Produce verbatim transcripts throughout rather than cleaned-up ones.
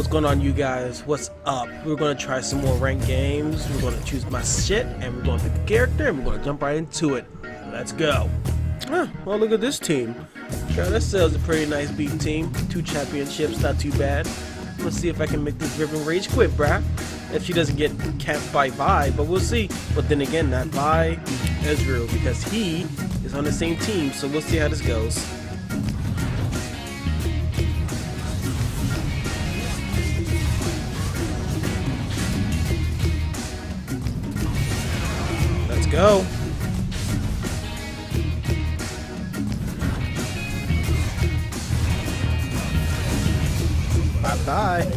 What's going on, you guys? What's up? We're gonna try some more ranked games. We're gonna choose my shit, and we're gonna pick a character, and we're gonna jump right into it. Let's go. Huh, well, look at this team. God, that sells a pretty nice beat team. Two championships, not too bad. Let's see if I can make this Riven Rage quit, bruh. If she doesn't get camped by Vi, but we'll see. But then again, not Vi, Ezreal, because he is on the same team, so we'll see how this goes. Let's go. Bye-bye.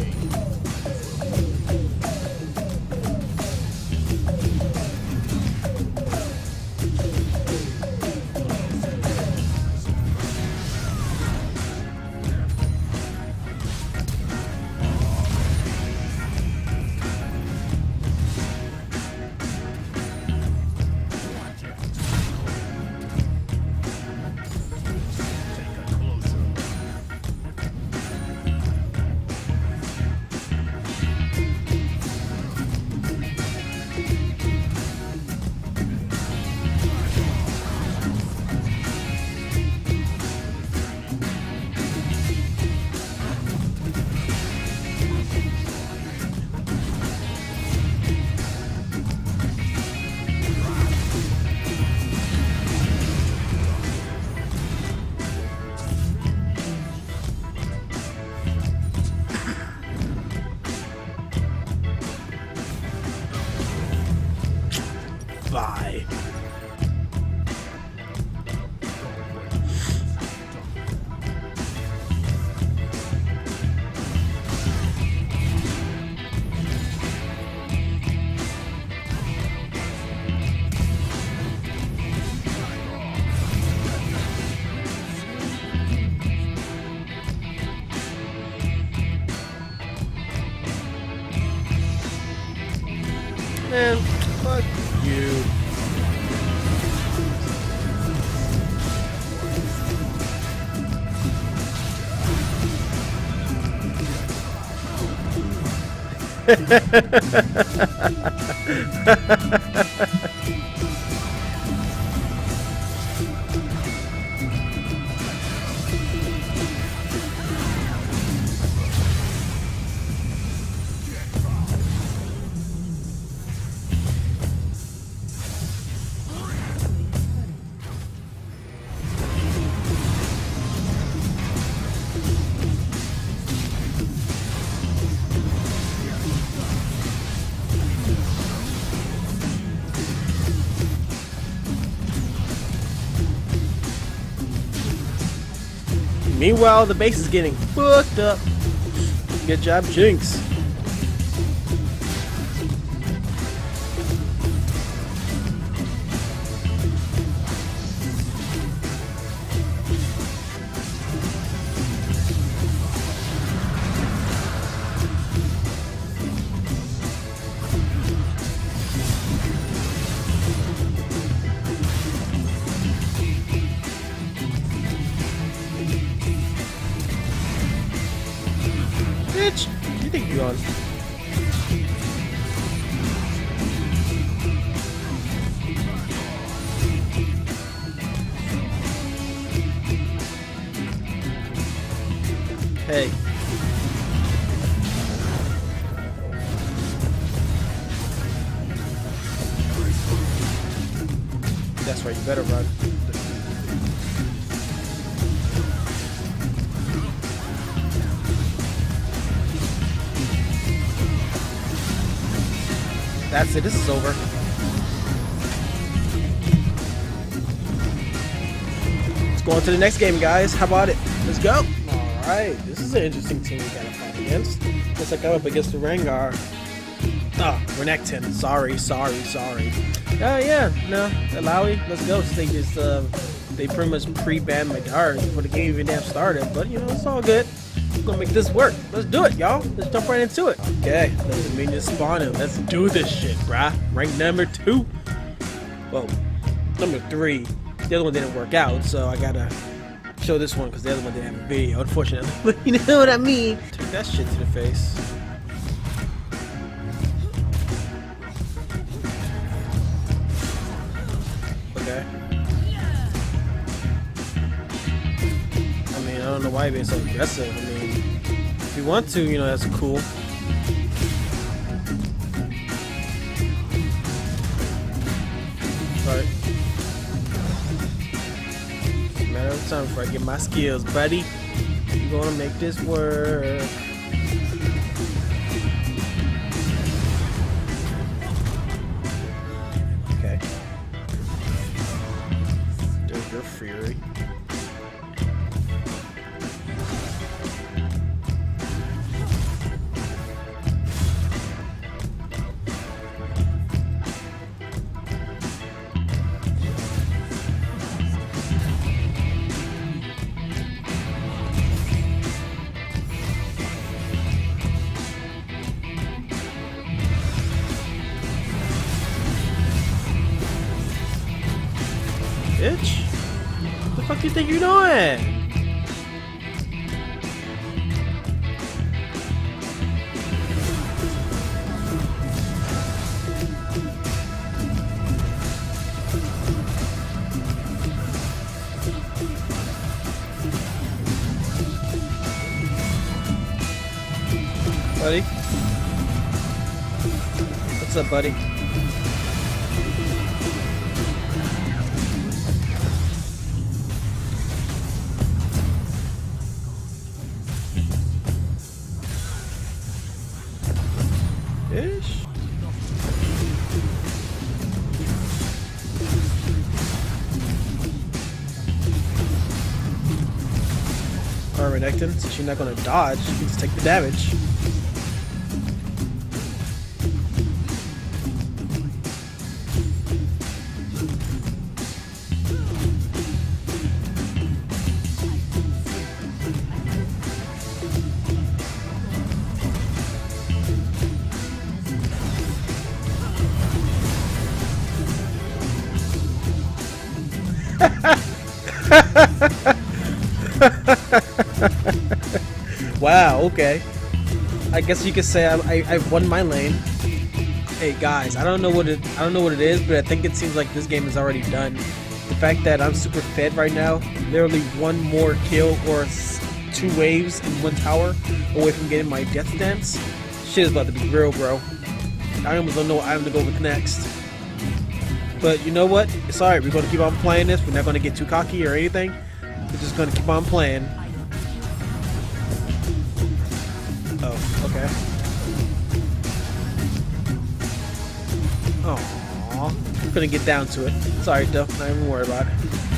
Bye. Man, fuck you. Meanwhile, the base is getting fucked up. Good job, Jinx. Bitch, you think you're on? Hey. That's right, you better run. That's it, this is over. Let's go on to the next game, guys. How about it? Let's go. Alright, this is an interesting team we gotta fight against. Looks like I'm up against the Rengar. Ah, oh, Renekton. Sorry, sorry, sorry. Oh, uh, yeah, no, Alawi, let's go. So they just, uh, they pretty much pre-banned Madara before the game even damn started. But, you know, it's all good. We're gonna make this work. Let's do it, y'all. Let's jump right into it. Okay, let the minions spawn him. Let's do this shit, bruh. Rank number two. Whoa, number three. The other one didn't work out, so I gotta show this one because the other one didn't have a video, unfortunately. But you know what I mean. Take that shit to the face. Okay. I mean, I don't know why you're being so aggressive. I mean, if you want to, you know, that's cool. But it's a matter of time before I get my skills, buddy. I'm gonna make this work. Okay. There's your fury. Bitch, what the fuck do you think you're doing? Buddy? What's up, buddy? Ish. Alright, Renekton, since you're not gonna dodge, you can just take the damage. Wow, okay. I guess you could say I, I, I won my lane. Hey guys, I don't know what it I don't know what it is, but I think it seems like this game is already done. The fact that I'm super fed right now, literally one more kill or two waves in one tower away from getting my death dance. Shit is about to be real, bro. I almost don't know what item to go with next. But you know what? It's alright, we're gonna keep on playing this. We're not gonna get too cocky or anything. We're just gonna keep on playing. Oh, okay. Aww. Couldn't get down to it. Sorry though, not even worry about it.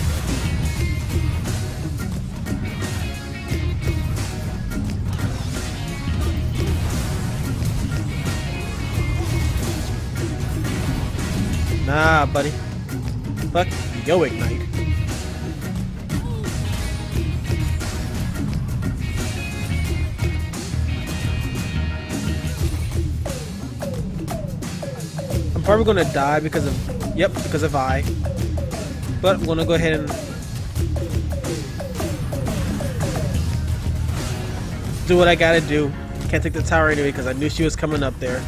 Nah, buddy. Fuck yo, Ignite. I'm probably gonna die because of, yep, because of I. But I'm gonna go ahead and do what I gotta do. Can't take the tower anyway because I knew she was coming up there.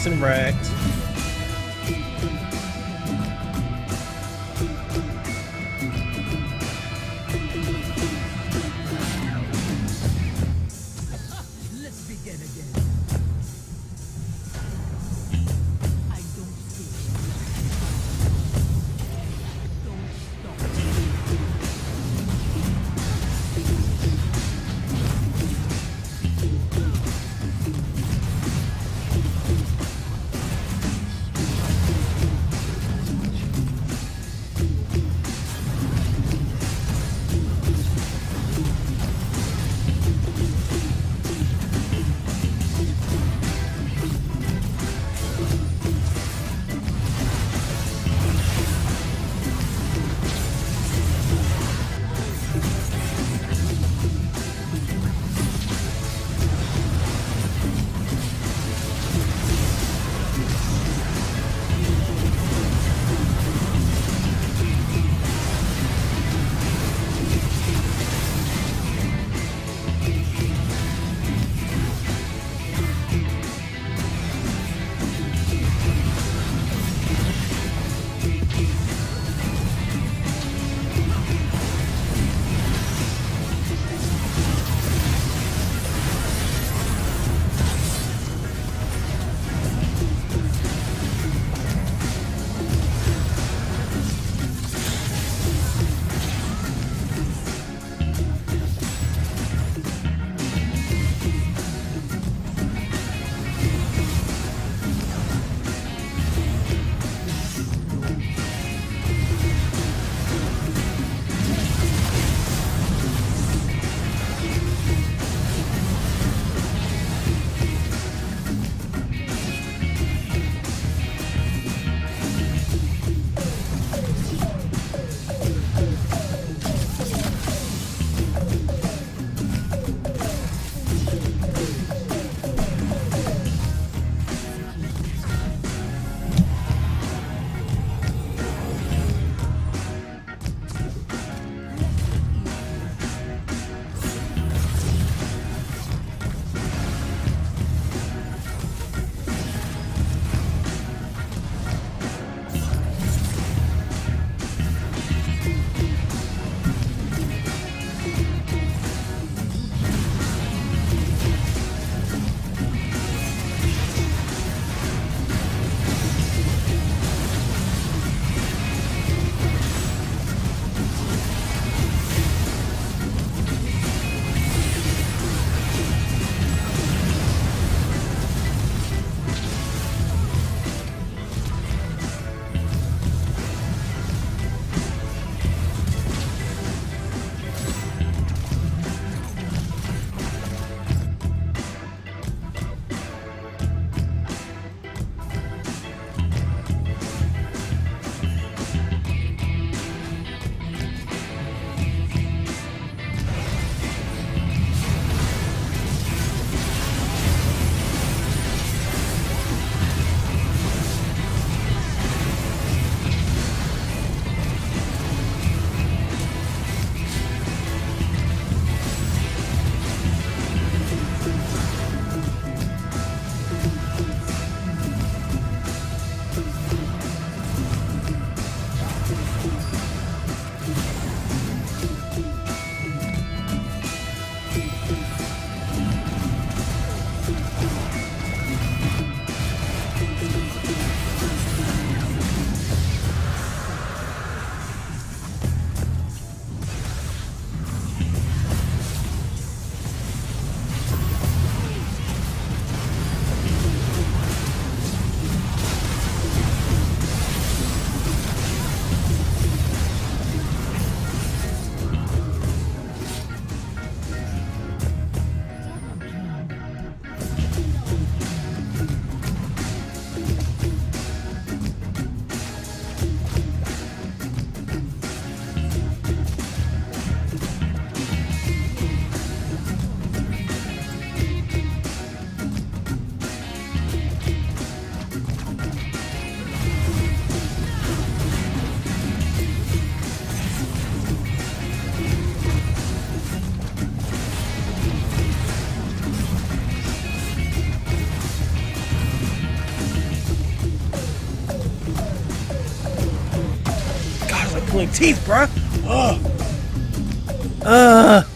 nice and wrecked. pulling teeth, bruh. Ugh. Ugh.